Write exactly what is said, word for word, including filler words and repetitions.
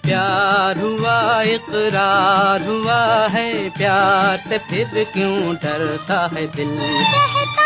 प्यार हुआ इकरार हुआ है, प्यार से फिर क्यों डरता है दिल।